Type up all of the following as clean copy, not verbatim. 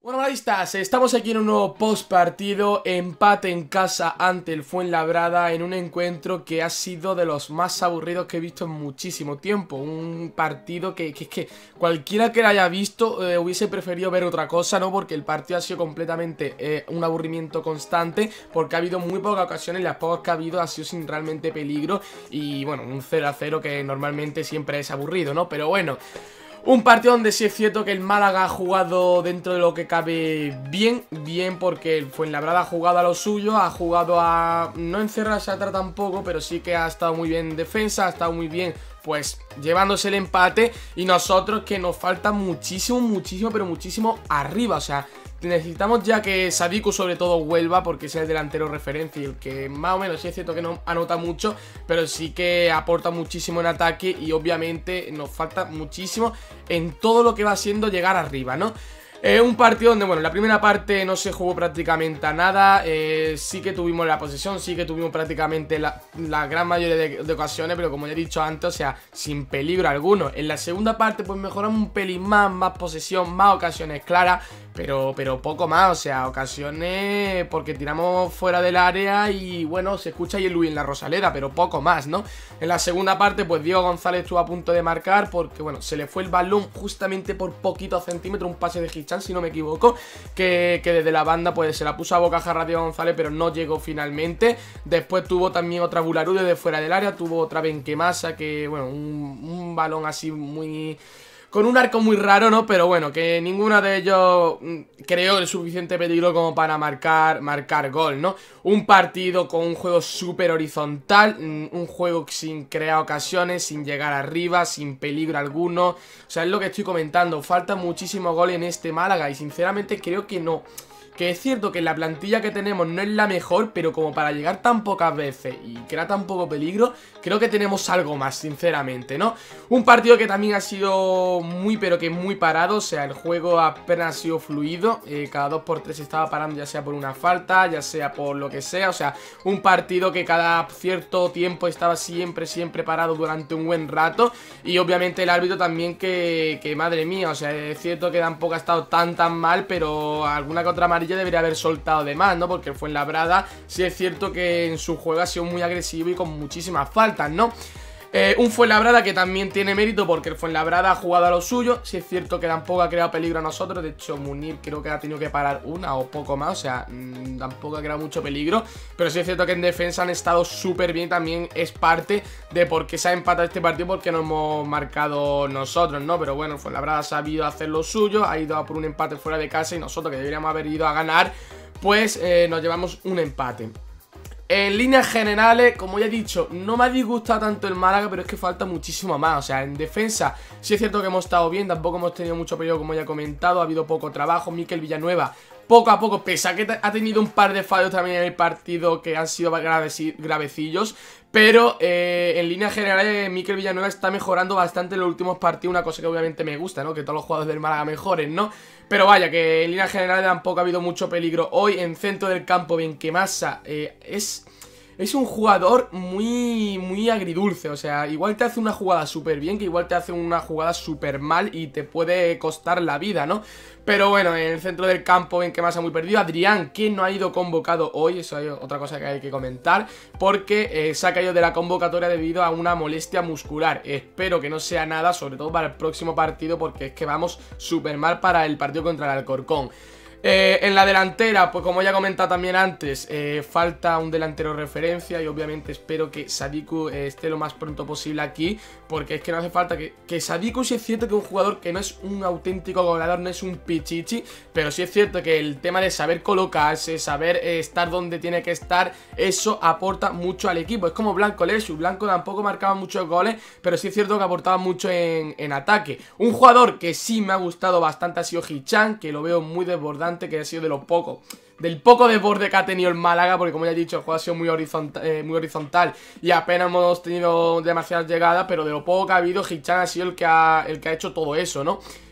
Bueno, balistas, estamos aquí en un nuevo post partido, empate en casa ante el Fuenlabrada en un encuentro que ha sido de los más aburridos que he visto en muchísimo tiempo. Un partido que cualquiera que lo haya visto hubiese preferido ver otra cosa, ¿no? Porque el partido ha sido completamente un aburrimiento constante, porque ha habido muy pocas ocasiones, las pocas que ha habido ha sido sin realmente peligro. Y bueno, un 0-0 que normalmente siempre es aburrido, ¿no? Pero bueno, un partido donde sí es cierto que el Málaga ha jugado dentro de lo que cabe bien porque el Fuenlabrada ha jugado a lo suyo, ha jugado a no encerrarse atrás tampoco, pero sí que ha estado muy bien en defensa, ha estado muy bien pues llevándose el empate, y nosotros que nos falta muchísimo, pero muchísimo arriba. O sea, necesitamos ya que Sadiku sobre todo vuelva, porque es el delantero referencia y el que más o menos sí es cierto que no anota mucho, pero sí que aporta muchísimo en ataque, y obviamente nos falta muchísimo en todo lo que va siendo llegar arriba, ¿no? Un partido donde, bueno, la primera parte no se jugó prácticamente a nada. Sí que tuvimos la posesión, sí que tuvimos prácticamente la gran mayoría de ocasiones, pero como ya he dicho antes, o sea, sin peligro alguno. En la segunda parte pues mejoramos un pelín más posesión, más ocasiones claras, pero poco más, o sea, ocasiones porque tiramos fuera del área y bueno, se escucha ahí el Luis en la Rosaleda, pero poco más, ¿no? En la segunda parte pues Diego González estuvo a punto de marcar porque, bueno, se le fue el balón justamente por poquitos centímetros, un pase de Hichan, si no me equivoco, que desde la banda pues se la puso a bocajarra a Diego González, pero no llegó finalmente. Después tuvo también otra Bularu de fuera del área, tuvo otra Benquemasa, que bueno, un balón así muy... con un arco muy raro, ¿no? Pero bueno, que ninguno de ellos creó el suficiente peligro como para marcar gol, ¿no? Un partido con un juego súper horizontal, un juego sin crear ocasiones, sin llegar arriba, sin peligro alguno. O sea, es lo que estoy comentando, falta muchísimo gol en este Málaga y sinceramente creo que no. Que es cierto que la plantilla que tenemos no es la mejor, pero como para llegar tan pocas veces y crear tan poco peligro, creo que tenemos algo más, sinceramente, ¿no? Un partido que también ha sido muy, pero que muy parado, o sea, el juego apenas ha sido fluido, cada 2x3 estaba parando, ya sea por una falta, ya sea por lo que sea, o sea, un partido que cada cierto tiempo estaba siempre parado durante un buen rato, y obviamente el árbitro también que madre mía, o sea, es cierto que tampoco ha estado tan mal, pero alguna que otra amarilla debería haber soltado de más, ¿no? Porque el Fuenlabrada sí es cierto que en su juego ha sido muy agresivo y con muchísimas faltas, ¿no? Un Fuenlabrada que también tiene mérito porque el Fuenlabrada ha jugado a lo suyo. Sí es cierto que tampoco ha creado peligro a nosotros. De hecho, Munir creo que ha tenido que parar una o poco más. O sea, tampoco ha creado mucho peligro. Pero sí es cierto que en defensa han estado súper bien. También es parte de por qué se ha empatado este partido, porque no hemos marcado nosotros, ¿no? Pero bueno, el Fuenlabrada ha sabido hacer lo suyo, ha ido a por un empate fuera de casa, y nosotros, que deberíamos haber ido a ganar, pues nos llevamos un empate. En líneas generales, como ya he dicho, no me ha disgustado tanto el Málaga, pero es que falta muchísimo más. O sea, en defensa sí es cierto que hemos estado bien, tampoco hemos tenido mucho peligro, como ya he comentado, ha habido poco trabajo. Mikel Villanueva, poco a poco, pese a que ha tenido un par de fallos también en el partido que han sido gravecillos, pero en líneas generales Mikel Villanueva está mejorando bastante en los últimos partidos, una cosa que obviamente me gusta, ¿no? Que todos los jugadores del Málaga mejoren, ¿no? Pero vaya, que en líneas generales tampoco ha habido mucho peligro. Hoy en centro del campo Benquemasa es un jugador muy agridulce. O sea, igual te hace una jugada súper bien, que igual te hace una jugada súper mal y te puede costar la vida, ¿no? Pero bueno, en el centro del campo Benquemasa muy perdido. Adrián, que no ha ido convocado hoy, eso es otra cosa que hay que comentar, porque se ha caído de la convocatoria debido a una molestia muscular. Espero que no sea nada, sobre todo para el próximo partido, porque es que vamos súper mal para el partido contra el Alcorcón. En la delantera, pues como ya he comentado también antes, falta un delantero referencia, y obviamente espero que Sadiku esté lo más pronto posible aquí, porque es que no hace falta que Sadiku, sí es cierto que es un jugador que no es un auténtico goleador, no es un pichichi, pero sí es cierto que el tema de saber colocarse, saber estar donde tiene que estar, eso aporta mucho al equipo. Es como Blanco Lesu, Blanco tampoco marcaba muchos goles, pero sí es cierto que aportaba mucho en ataque. Un jugador que sí me ha gustado bastante ha sido Hichan, que lo veo muy desbordante, que ha sido del poco desborde que ha tenido el Málaga, porque como ya he dicho, el juego ha sido muy horizontal y apenas hemos tenido demasiadas llegadas, pero de lo poco que ha habido, Hichan ha sido el que ha hecho todo eso, ¿no?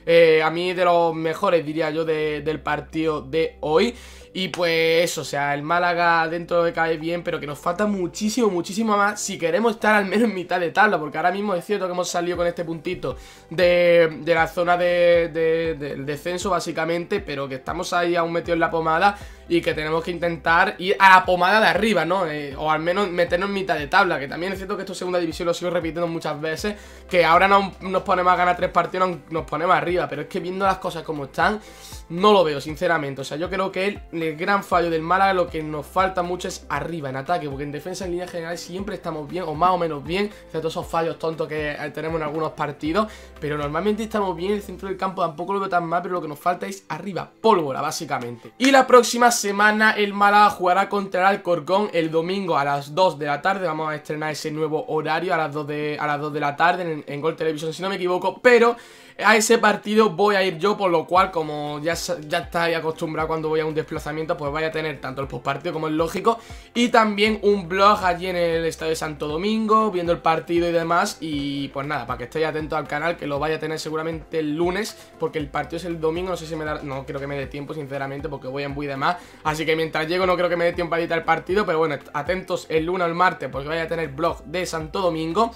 a mí de los mejores, diría yo, del partido de hoy. Y pues eso, o sea, el Málaga dentro de cae bien, pero que nos falta muchísimo, muchísimo más si queremos estar al menos en mitad de tabla, porque ahora mismo es cierto que hemos salido con este puntito de la zona del descenso básicamente, pero que estamos ahí aún metidos en la pomada y que tenemos que intentar ir a la pomada de arriba, ¿no? O al menos meternos en mitad de tabla, que también es cierto que esto es segunda división, lo sigo repitiendo muchas veces, que ahora no nos ponemos a ganar 3 partidos, nos ponemos arriba, pero es que viendo las cosas como están, no lo veo, sinceramente. O sea, yo creo que el gran fallo del Málaga, lo que nos falta mucho es arriba, en ataque, porque en defensa, en líneas generales, siempre estamos bien, o más o menos bien, excepto esos fallos tontos que tenemos en algunos partidos, pero normalmente estamos bien. El centro del campo tampoco lo veo tan mal, pero lo que nos falta es arriba, pólvora, básicamente. Y la próxima semana el Málaga jugará contra el Alcorcón el domingo a las 2 de la tarde. Vamos a estrenar ese nuevo horario a las 2 de la tarde en Gol Televisión, si no me equivoco, pero a ese partido voy a ir yo, por lo cual, como ya estáis acostumbrado cuando voy a un desplazamiento, pues voy a tener tanto el postpartido como el lógico, y también un vlog allí en el Estadio de Santo Domingo, viendo el partido y demás. Y pues nada, para que estéis atentos al canal, que lo vaya a tener seguramente el lunes, porque el partido es el domingo. No sé si me da, no creo que me dé tiempo, sinceramente, porque voy en bus y demás, así que mientras llego no creo que me dé tiempo a editar el partido, pero bueno, atentos el lunes o el martes, porque voy a tener vlog de Santo Domingo.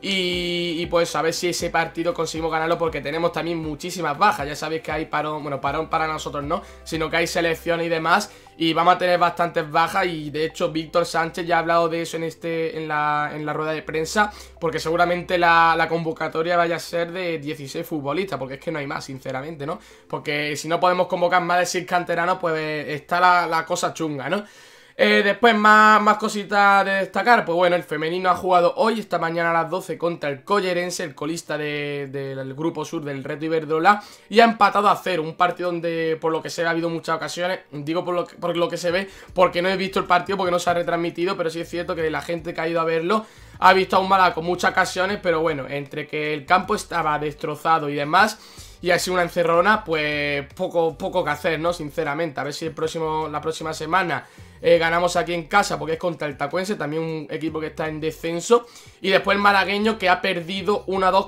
Y pues a ver si ese partido conseguimos ganarlo, porque tenemos también muchísimas bajas. Ya sabéis que hay parón, bueno, parón para nosotros no, sino que hay selecciones y demás, y vamos a tener bastantes bajas. Y de hecho Víctor Sánchez ya ha hablado de eso en la rueda de prensa, porque seguramente la convocatoria vaya a ser de 16 futbolistas, porque es que no hay más, sinceramente, ¿no? Porque si no podemos convocar más de 6 canteranos, pues está la cosa chunga, ¿no? Después más cositas de destacar. Pues bueno, el femenino ha jugado hoy, esta mañana a las 12, contra el Collerense, el colista del grupo sur del Reto Iberdrola, y ha empatado a 0, un partido donde por lo que se ve ha habido muchas ocasiones. Digo por lo que se ve, porque no he visto el partido, porque no se ha retransmitido, pero sí es cierto que la gente que ha ido a verlo ha visto a un Málaga con muchas ocasiones, pero bueno, entre que el campo estaba destrozado y demás, y ha sido una encerrona, pues poco que hacer, ¿no? Sinceramente, a ver si la próxima semana ganamos aquí en casa, porque es contra el Tacuense, también un equipo que está en descenso. Y después el malagueño, que ha perdido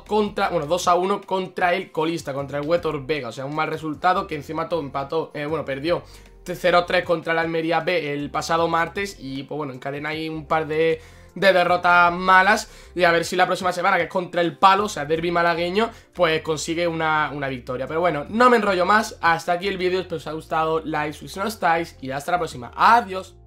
2-1 contra el colista, contra el Huetor Vega. O sea, un mal resultado, que encima todo empató, perdió 0-3 contra el Almería B el pasado martes. Y pues bueno, encadena ahí un par de derrotas malas, y a ver si la próxima semana, que es contra el Palo, o sea, derbi malagueño, pues consigue una victoria. Pero bueno, no me enrollo más, hasta aquí el vídeo. Espero que os haya gustado, like, suscribiros si no estáis, y hasta la próxima. Adiós.